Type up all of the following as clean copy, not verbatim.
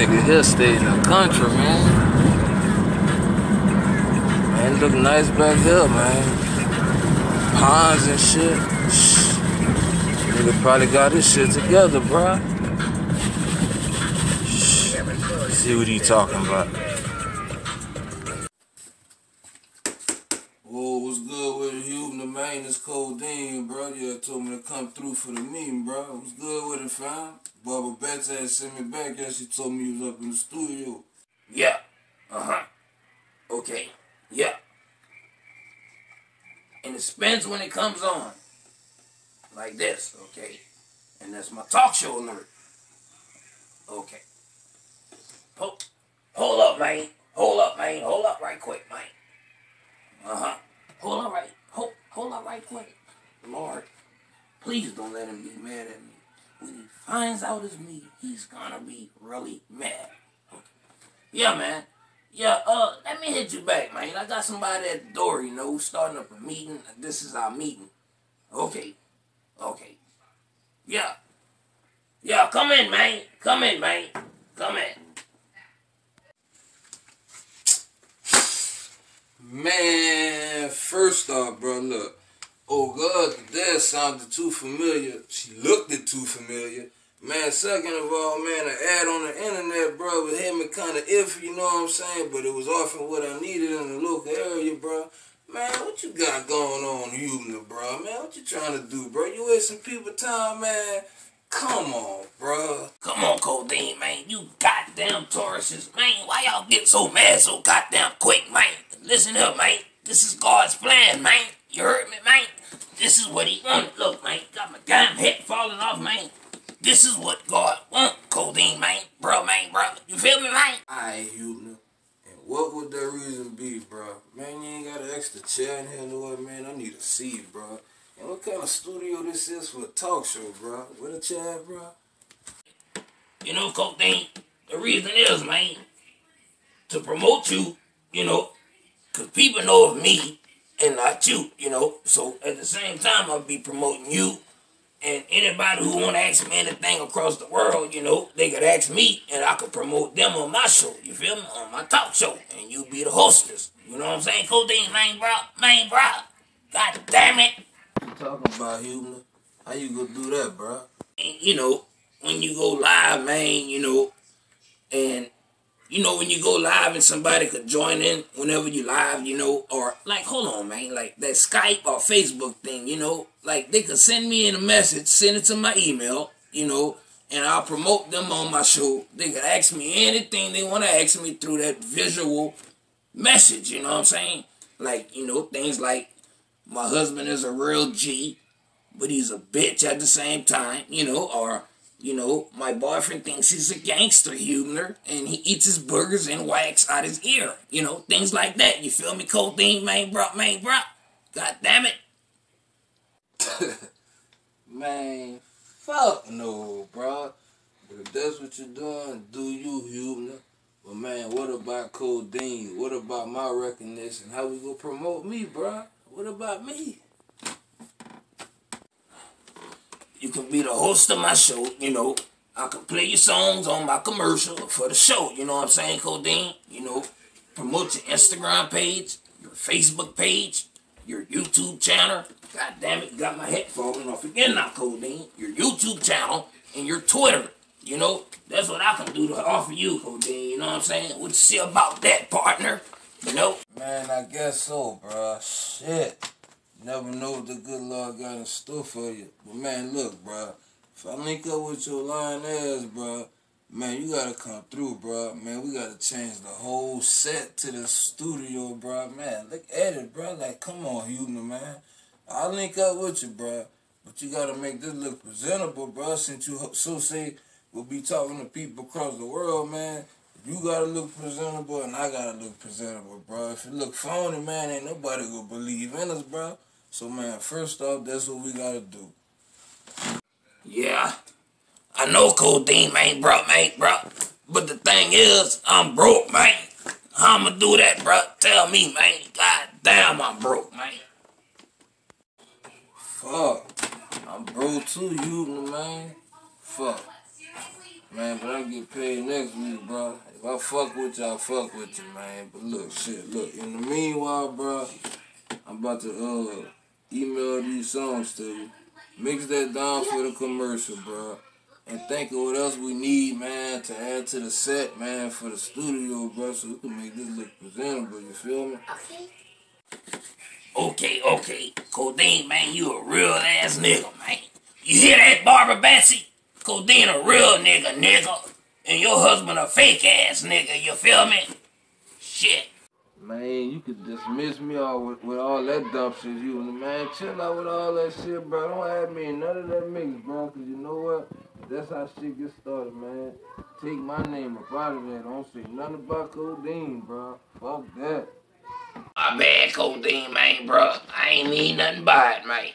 nigga here stay in the country, man. Man, look nice back here, man. Ponds and shit. Shh. Nigga probably got his shit together, bro. Shh. See what he talking about. Whoa, what's good with you? The man is Codeine, bro. You told me to come through for the meeting, bro. What's good with it, fam? Barbara Betts had sent me back and she told me you was up in the studio. Yeah. Uh-huh. Okay. Yeah. And it spins when it comes on. Like this, okay? And that's my talk show alert. Okay. Hold up, man. Hold up, man. Hold up right quick, man. Uh-huh. Hold up right quick. Lord, please don't let him be mad at me. When he finds out it's me, he's gonna be really mad. Okay. Yeah, man. Yeah, let me hit you back, man. I got somebody at the door, you know, starting up a meeting. This is our meeting. Okay. Okay. Yeah. Yeah, come in, man. Come in, man. Come in. Man, first off, bro, look. Oh, God, the dad sounded too familiar. She looked it too familiar. Man, second of all, man, an ad on the internet, bro, was had me kind of iffy, you know what I'm saying? But it was offering what I needed in the local area, bro. Man, what you got going on, Huebner, bro? Man, what you trying to do, bro? You wasting people time, man? Come on, bro. Come on, Codeine, man. You goddamn Tauruses. Man, why y'all get so mad so goddamn quick, man? Listen up, man. This is God's plan, man. You heard me, man? This is what he wanted. Look, man, got my damn head falling off, man. This is what God want, Codeine, man. Bro, man, bro. You feel me, man? Alright, Huebner. And what would that reason be, bro? Man, you ain't got an extra chair in here, no, man. I need a seat, bro. And what kind of studio this is for a talk show, bro? With a chair, bro? You know, Codeine, the reason is, man, to promote you, you know, because people know of me and not you, you know. So at the same time, I'll be promoting you. And anybody who want to ask me anything across the world, you know, they could ask me and I could promote them on my show, you feel me? On my talk show. And you be the hostess. You know what I'm saying? Codeine, man, bro. Man, bro. God damn it. What you talking about, Huebner? How you gonna do that, bro? And, you know, when you go live, man, you know, and you know, when you go live and somebody could join in whenever you live, you know, or like, hold on, man, like that Skype or Facebook thing, you know, like they could send me in a message, send it to my email, you know, and I'll promote them on my show. They could ask me anything they want to ask me through that visual message, you know what I'm saying? Like, you know, things like my husband is a real G, but he's a bitch at the same time, you know, or you know, my boyfriend thinks he's a gangster, Huebner, and he eats his burgers and wax out his ear. You know, things like that. You feel me, Codeine, man, bro, man, bro? God damn it. Man, fuck no, bro. But if that's what you're doing, do you, Huebner. But man, what about Codeine? What about my recognition? How we gonna promote me, bro? What about me? You can be the host of my show, you know. I can play your songs on my commercial for the show, you know what I'm saying, Codeine? You know, promote your Instagram page, your Facebook page, your YouTube channel. God damn it, you got my head falling off again now, Codeine. Your YouTube channel and your Twitter, you know. That's what I can do to offer you, Codeine, you know what I'm saying? What you see about that, partner? You know? Man, I guess so, bro. Shit. Never know what the good Lord got in store for you. But man, look, bro. If I link up with your lying ass, bro, man, you gotta come through, bro. Man, we gotta change the whole set to the studio, bro. Man, look at it, bro. Like, come on, Huebner, man. I'll link up with you, bro. But you gotta make this look presentable, bro. Since you so say we'll be talking to people across the world, man. You gotta look presentable and I gotta look presentable, bro. If it look phony, man, ain't nobody gonna believe in us, bro. So, man, first off, that's what we gotta do. Yeah, I know, Codeine, man, bro. But the thing is, I'm broke, man. How I'ma do that, bro? Tell me, man. God damn, I'm broke, man. Fuck. I'm broke too, Huebner, man. Fuck. Man, but I get paid next week, bro. If I fuck with you, I fuck with you, man. But look, look. In the meanwhile, bro, I'm about to email these songs to you. Mix that down for the commercial, bro. And think of what else we need, man, to add to the set, man, for the studio, bro, so we can make this look presentable, you feel me? Okay. Codeine, man, you a real ass nigga, man. You hear that, Barbara Betsy? Codeine a real nigga. And your husband a fake ass nigga, you feel me? Shit. Man, you could dismiss me all with all that dumb shit. Man, chill out with all that shit, bro. Don't add me in none of that mix, bro, because you know what? That's how shit gets started, man. Take my name up out of there. Don't say nothing about Codeine, bro. Fuck that. My bad, Codeine, man, bro. I ain't mean nothing by it, man.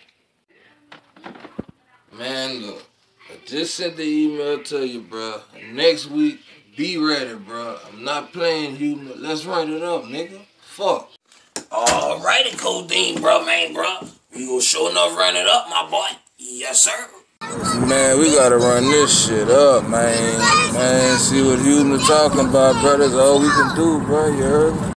Man, look. I just sent the email to you, bro. Next week, be ready, bro. I'm not playing you. Let's run it up, nigga. Fuck. Alrighty, Codeine, bro. You gonna sure enough run it up, my boy. Yes, sir. Man, we gotta run this shit up, man. Man, see what you talking about, bro. That's all we can do, bro. You heard me?